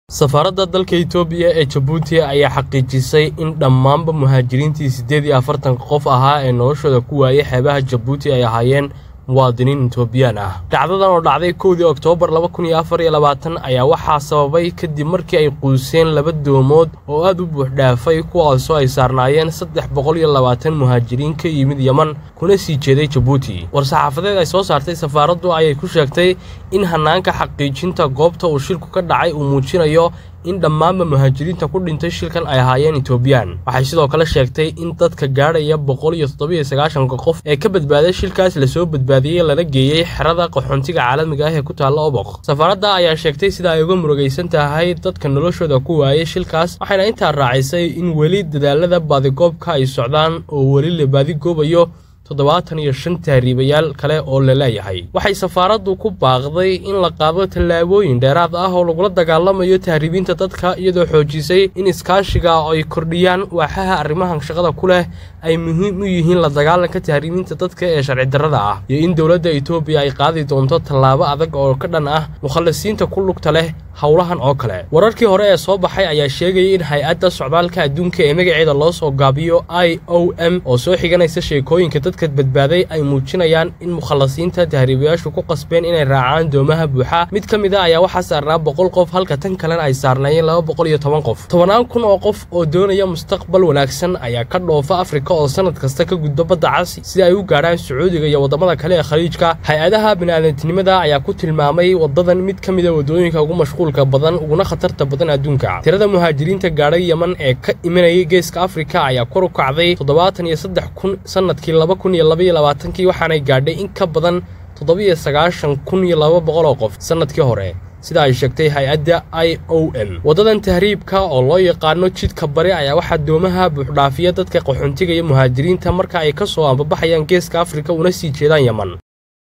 safaarada dalka Itoobiya ee Djibouti ayaa xaqiijisay in dhammaanba muhaajiriintii 48 qof ahaa ee noloshooda ku waayay xeebaha Djibouti ay ahaayeen muwaadiniin Itoobiyaan ah. Dhacdadan oo dhacday 1 Oktoobar 2024 ayaa waxaa sababay kadib markii ay quuseen laba doomood oo aad u buux dhaafay kuwaas oo ay saarnaayeen 320 muhaajiriin ka yimid Yemen kuna sii jeeday Djibouti. War-saxaafadeed ay soo saartay safaaradu ayay ku sheegtay in hanaanka xaqiijinta goobta uu shilku ka dhacay uu muujinayo in dhammaanba muhaajiriinta ku dhintay shilkan ay ahaayeen Itoobiyaan. Waxay sidoo kale sheegtay in dadka gaaraya 197 qof ee ka badbaaday shilkaas la soo badbaadiyay lana geeyay xerada qaxoontiga caalamiga ah ee ku taala Oboq. Safaarada ayaa sheegtay sida ay uga murugaysan tahay dadka noloshooda ku waayay shilkaas, waxayna intaa raacisay in weli dadaalada baadigoobka ay socdaan oo weli la baadigoobayo 75 tahriibayaal kale oo la leeyahay. Waxay safaaradu ku baaqday in la qaado tallaabooyin dheeraad ah oo lagu dagaalamayo tahriibinta dadka iyadoo xoojisay in iskaashiga ay kordhiyaan waaxaha arrimaha shaqada ku leh ay muhiim u yihiin la dagaalanka tahriibinta dadka ee sharci darrada ah iyo in dawladda Itoobiya ay qaadi doonto tallaabo adag oo ka dhan ah mukhalasiinta ku lugta leh hawlahan oo kale. Wararkii hore ee soo baxay ayaa sheegay in hay'adda socdaalka adduunka ee magaceeda loo soo gaabiyo IOM oo soo xiganaysa sheekooyinka dadka badbaaday ay muujinayaan in mukhalasiinta tahriibayaashu ku qasbeen inay raacaan doomaha buuxa. Mid ka mid ah ayaa waxaa saarnaa 100 qof halka tan kalena ay saarnaayeen 210 qof. 10,000 oo qof oo doonaya mustaqbal wanaagsan ayaa ka dhoofa Afrika oo sanad kasta ka gudba badda Cas si ay u gaaraan Sacuudiga iyo wadamada kale ee Khaliijka. Hay'adaha bini'aadantinimada ayaa ku tilmaamay wadadan mid ka mid ah wadooyinka ugu mashquulka badan uguna khatarta badan adduunka. Tirada muhaajiriinta gaaray Yemen ee ka imanayay geeska Afrika ayaa kor u kacday 73,000 sanadkii 2022 waxaanay gaadhay in ka badan 97,200 qof sanadkii hore, sida ay sheegtay hay'adda IOM. Wadadan tahriibka oo loo yaqaano jidka bari ayaa waxa doomaha buux dhaafiya dadka qaxoontiga iyo muhaajiriinta marka ay ka soo ambabaxayaan geeska Afrika una sii jeedaan Yemen.